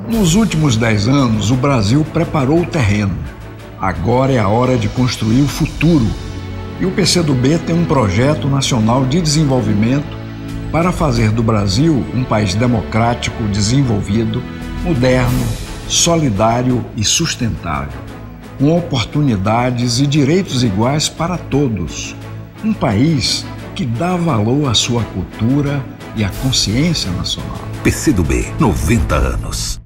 Nos últimos 10 anos, o Brasil preparou o terreno. Agora é a hora de construir o futuro. E o PCdoB tem um projeto nacional de desenvolvimento para fazer do Brasil um país democrático, desenvolvido, moderno, solidário e sustentável, com oportunidades e direitos iguais para todos. Um país que dá valor à sua cultura e à consciência nacional. PCdoB, 90 anos.